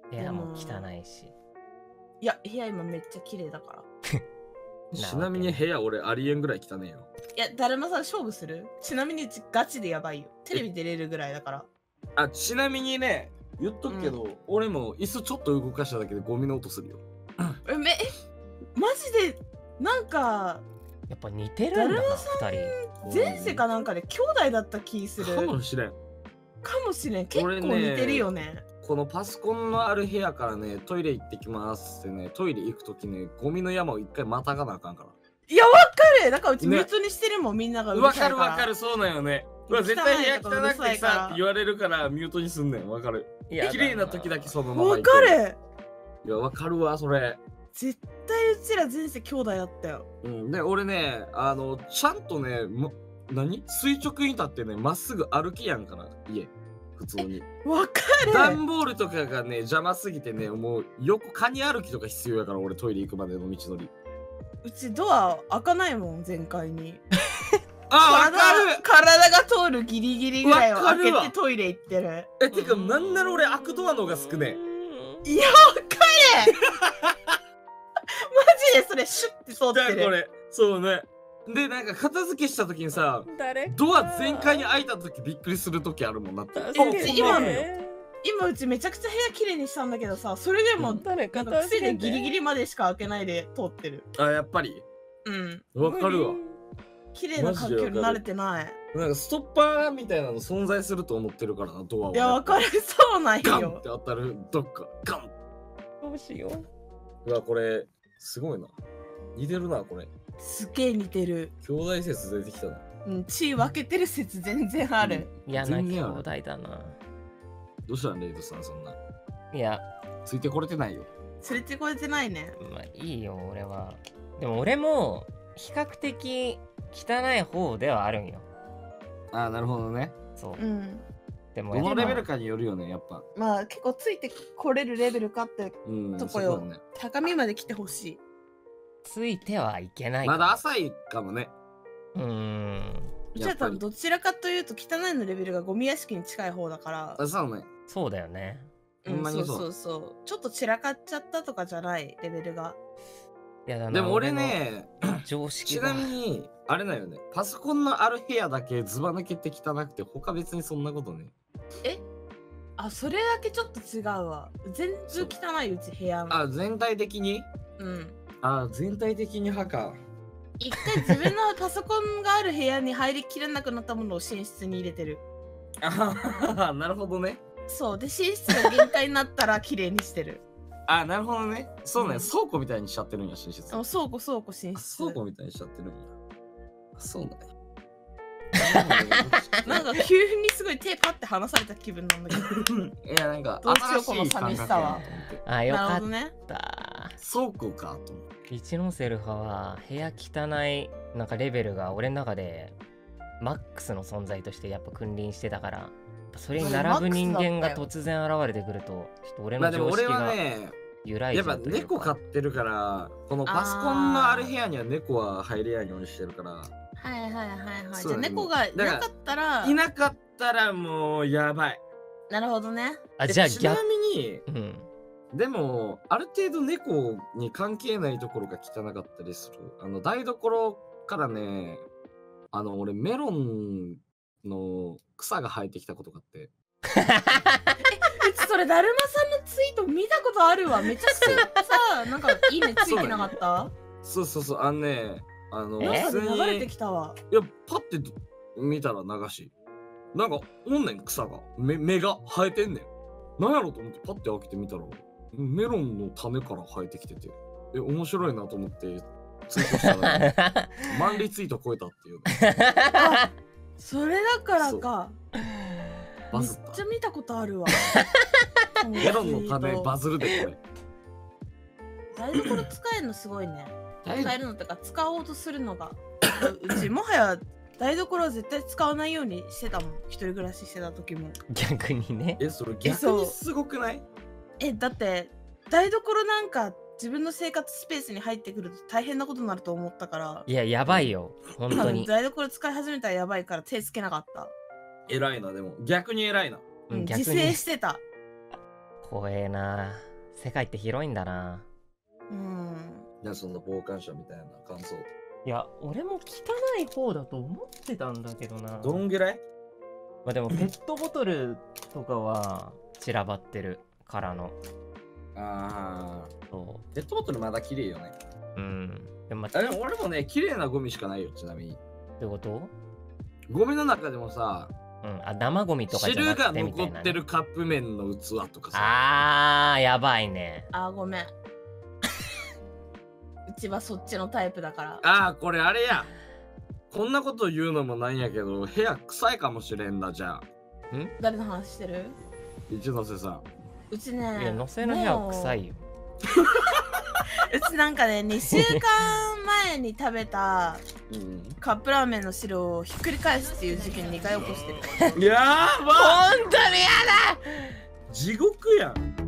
部屋も汚いし。 いや、部屋今めっちゃ綺麗だから。 ちなみに部屋俺ありえんぐらい汚ねえよ。 いや、だるまさん勝負する？ちなみにうちガチでやばいよ。テレビ出れるぐらいだから。 あ、ちなみにね、言っとくけど、俺も椅子ちょっと動かしただけでゴミの音するよ。 マジで、なんか、 やっぱ似てるんだな、2人。 前世かなんかで兄弟だった気する。 かもしれん。 かもしれん。結構似てるよね。 このパソコンのある部屋からね、トイレ行ってきますってね、トイレ行くときね、ゴミの山を一回またがなあかんから。 いや、わかる。だからうちミュートにしてるもん、みんながわかるわかる、そうなんよね。絶対部屋汚くてさって言われるからミュートにすんねん。わかる。綺麗な時だけそのまま。 わかる。 いや、わかるわ、それ。 絶対うちら前世兄弟だったよ。 うん。で、俺ね、ちゃんとね、垂直に立ってね、まっすぐ歩きやんから、家。普通に。 わかる。 段ボールとかがね、邪魔すぎてね、もう横カニ歩きとか必要やから、俺トイレ行くまでの道のり。 うちドア開かないもん、全開に。 あ、わかる。 体が通るギリギリぐらいを開けてトイレ行ってる。 てか、なんなら俺開くドアの方が少ねえ。いや、わかる。マジでそれシュッて通ってる。 これ、そうね。で、なんか片付けした時にさ、ドア全開に開いた時びっくりする時あるもんなって。 今うちめちゃくちゃ部屋綺麗にしたんだけどさ、それでもなんか癖でギリギリまでしか開けないで通ってる。 あ、やっぱり。 うん。 わかるわ。 綺麗な環境に慣れてない。 なんかストッパーみたいなの存在すると思ってるからな、ドアを。 いや、わかる。そうなんよ。 ガンって当たるどっか。ガン。 どうしようわ、これすごいな。似てるな、これ。 すげえ似てる。 兄弟説出てきたな。 うん、血分けてる説全然ある。 嫌な兄弟だな。 どうしたんレイドさん、そんな。 いや、 ついてこれてないよ。 ついてこれてないね。 まあいいよ、俺は。でも俺も比較的汚い方ではあるんよ。 あ、なるほどね。 そう。 でもどのレベルかによるよね、やっぱ。 まあ結構ついてこれるレベルかってとこよ。高みまで来てほしい。 ついてはいけない。 まだ浅いかもね。 うちは多分どちらかというと汚いのレベルがゴミ屋敷に近い方だから。 あ、そうね。 そうだよね。 そうそうそう。ちょっと散らかっちゃったとかじゃないレベルが。 いやだな。 でも俺ね、 常識ちなみにあれだよね。パソコンのある部屋だけズバ抜けて汚くて他別にそんなことね。 あ、それだけちょっと違うわ。全然汚いうち部屋の。 あ、全体的に？あ、全体的に派か。 一回自分のパソコンがある部屋に入りきれなくなったものを寝室に入れてる。 あ、なるほどね。 そうで、寝室が限界になったら綺麗にしてる。 あ、なるほどね。そうね、倉庫みたいにしちゃってるんや、寝室。 倉庫、寝室。 倉庫みたいにしちゃってるんや。そうなんや。 なんか急にすごい手パって離された気分なんだけど。 いや、なんかどうしようこの寂しさは。 あ、よかった。 倉庫かと思って。 一ノ瀬ルハは部屋汚いなんかレベルが俺の中でマックスの存在としてやっぱ君臨してたから、それに並ぶ人間が突然現れてくるとちょっと俺の常識が揺らいじゃうというか。 やっぱ猫飼ってるからこのパソコンのある部屋には猫は入れないようにしてるから。 じゃあ猫がいなかったらもうやばい。 なるほどね。 じゃあちなみに、でもある程度猫に関係ないところが汚かったりする。台所からね、俺メロンの草が生えてきたことがあって。 それだるまさんのツイート見たことあるわ。めちゃくちゃさ、なんかいいねついてなかった？ そう、 流れてきたわ。 いや、パッて見たら流し。なんかおんねん、草が。芽が生えてんねん。なんやろと思ってパッて開けてみたら、メロンの種から生えてきてて、面白いなと思ってツイートしたら、ね、万リツイート超えたっていう、 ね。それだからか。めっちゃ見たことあるわ。 メロンの種バズるでこれ。 台所使えるのすごいね。使えるのとか使おうとするのが。うちもはや台所は絶対使わないようにしてたもん。一人暮らししてた時も。 逆にね。 それ逆にすごくない？ だって台所なんか自分の生活スペースに入ってくると大変なことになると思ったから。 いや、やばいよ。本当に。 台所使い始めたらやばいから手つけなかった。 偉いな、でも逆に偉いな。 自制してた。 怖えな。世界って広いんだな。 じゃあその傍観者みたいな感想。 いや、俺も汚い方だと思ってたんだけどな。 どんぐらい？ まあでもペットボトルとかは散らばってるからの。 ああ。 そペットボトルまだ綺麗よね。 う。うん。でも、 でも俺もね、綺麗なゴミしかないよ、ちなみに。 ってこと？ ゴミの中でもさ、 あ、生ゴミとかじゃな汁がくてみたいな、ね。 残ってるカップ麺の器とかさ。 やばいね。 ごめん。うちはそっちのタイプだから。 これあれや。こんなこと言うのもなんやけど、部屋臭いかもしれんだ、じゃあ。 誰の話してる？ 一ノ瀬さん。 うちね。 いや、のせの部屋は臭いよ。 うちなんかね、2週間前に食べたカップラーメンの汁をひっくり返すっていう事件2回起こしてる。 やばほんとにやだ。 地獄やん。